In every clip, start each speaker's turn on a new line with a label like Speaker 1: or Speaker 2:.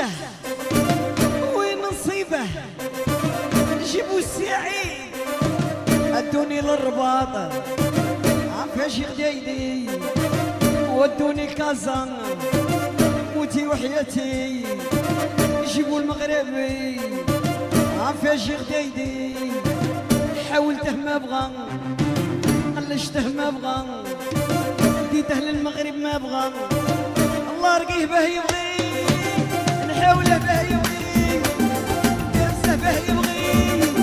Speaker 1: حشته وين نصيبه جيبوا السعيد ادوني للرباط عافية شيخ دايدي ودوني كازان موتي وحياتي جيبوا المغربي عافية شيخ دايدي حاولته ما بغى قلشته ما بغى ديته للمغرب ما بغى الله رقيه به يبغي نحاوله به يبغي نفسه به يبغي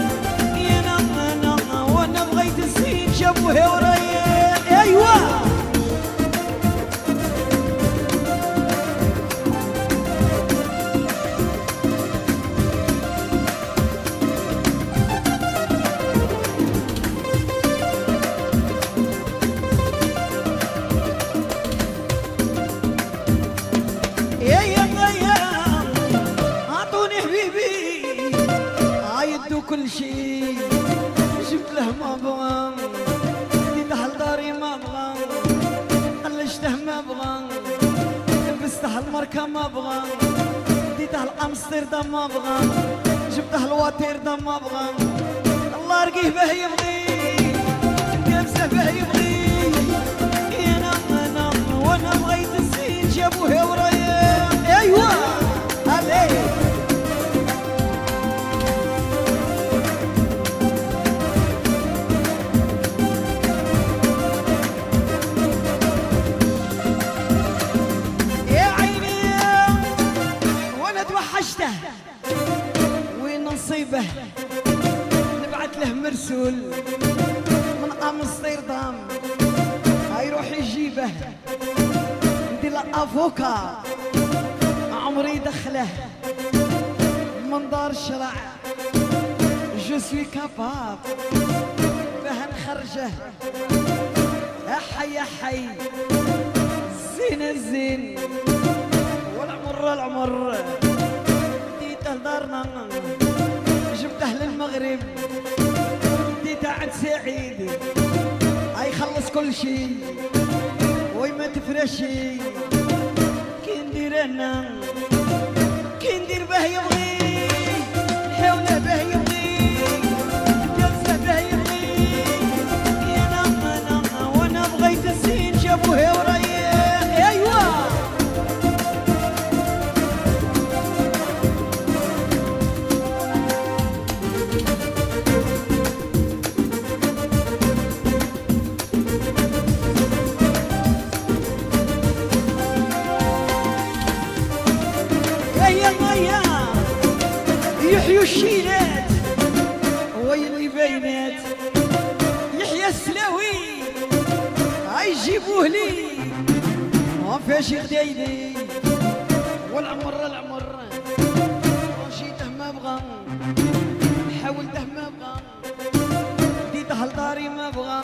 Speaker 1: انا وانا بغيت الزين جابوه ورايا ايوه كل شيء جبت له ما بغى ديته لداري ما بغى قلشته ما بغى لبسته الماركة ما بغى ديته لامستردام ما بغى جبته لواتيردام ما بغى الله رقيه به يبغي نفسه به يبغي انا وانا بغيت الزين جابوه ورايا ايوه عليه وين نصيبه نبعث له مرسول من امستردام هيروح يجيبه ندير له افوكا عمري يدخله من دار الشرع جو سوي كاباب باه نخرجه يا حي يا حي الزين الزين والعمر العمر دارنا جبته للمغرب ديته عند سعيد هاي خلص كل شي وي ما تفرشي كي ندير انا كي ندير به يبغي نحاوله به يبغي جلسه به يبغي انا وانا بغيت الزين جابوه ورايا ايوه يحيوا الشيلات وين اللي بينات يحيى السلاوي هيجيبوه لي ما فيها شي خدايدي والعمر العمر رشيته ما بغى حاولته ما بغى ديته لداري ما بغى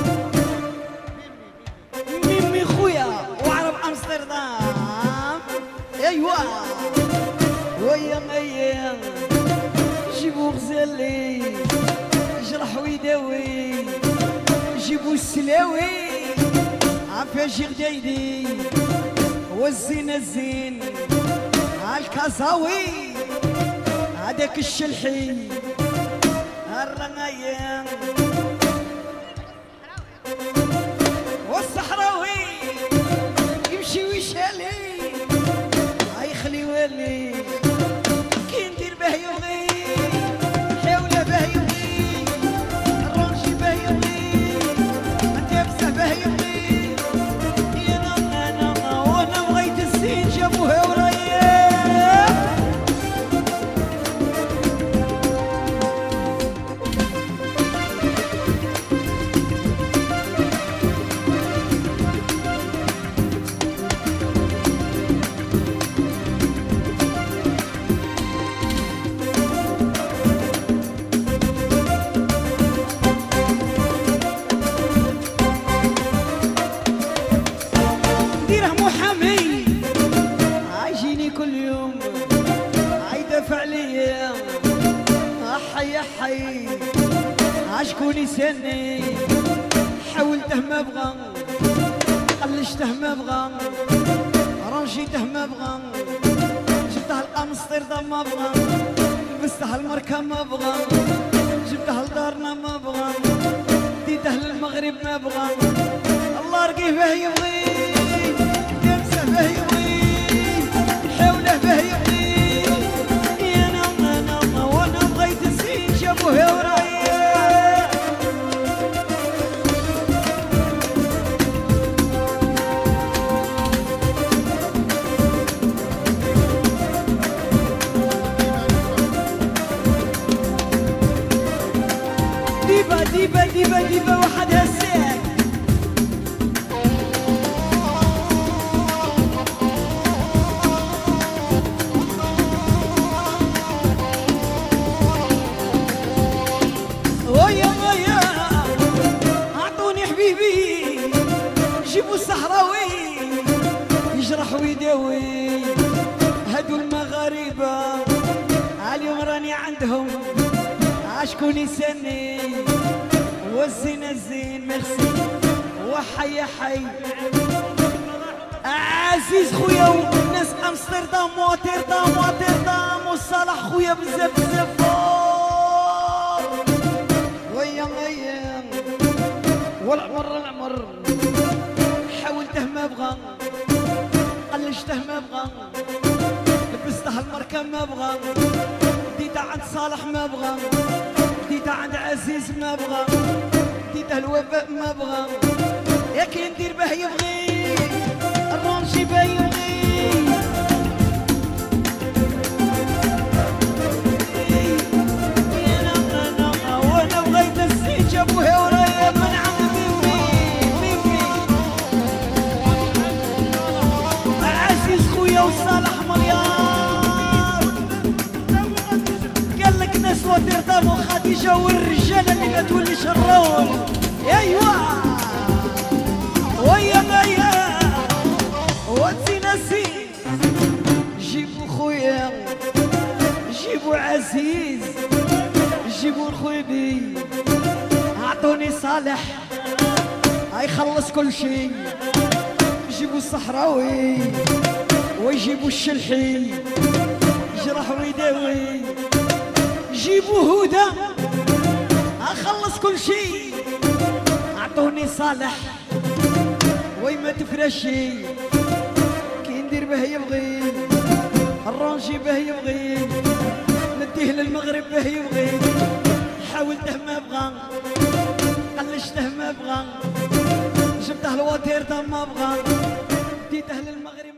Speaker 1: ميمي خويا وعرب امستردام ايوه ويا ميا جيبوا غزالي يجرح ويداوي جيبوا السلاوي عافية شي غدايدي والزين الزين هالكازاوي هذاك الشلحي هالرماية والصحراوي يمشي ويشالي هيخلي والي كي ندير به يبغي حاوله به يبغي الرونجي به يبغي الدبسه به يبغي انا وانا بغيت الزين جابوه ورايا حي عشكون يسني حاولته ما بغى قلشته ما بغى رانجيته ما بغى جبته القمص امستردام ما بغى، لبستها المركب ما بغى، جبتها لدارنا ما بغى، ديتها للمغرب ما بغى، الله رقيه به يبغي، يمسه به يبغي، حوله به يبغي، يا نانا وانا بغيت نسيت جابوه ورايا. ديبة ديبة ديبة وحدها الساك، ويا ويا أعطوني حبيبي، جيبوا الصحراوي يجرح ويداوي، هادو المغاربة عاليوم راني عندهم عشكون يسني، والزين الزين ميرسي وحي حي عزيز خويا والناس امستردام وتردام وتردام وصالح خويا بزاف بزاف ويا ويا والعمر العمر حاولته ما بغى، قلشته ما بغى، لبسته المركب ما بغى، ديته عند صالح ما بغى، ديته عند عزيز ما بغى، ديته الوفاء ما بغى، يا كي ندير به يبغي الرونشي به يبغي، يا نانا وانا بغيت نسيت جابوها ورايا من عند ميمي عزيز خويا وصالح مليار، قال لك ناس وتردام وخديجه والرجاله اللي ما تولي شرون، ايوا ويا غيا وانتي ناسي، جيبوا خويا جيبوا عزيز جيبوا الخويبي، اعطوني صالح هيخلص كل شي، جيبوا الصحراوي ويجيبوا الشلحي يجرح ويداوي، جيبوا هدى اخلص كل شي، اعطوني صالح ويما تفرشي، كي ندير به يبغي الرونجي به يبغي، نديه للمغرب به يبغي، حاولته ما بغى، قلشته ما بغى، جبته لوتيردام ما بغى، ديته للمغرب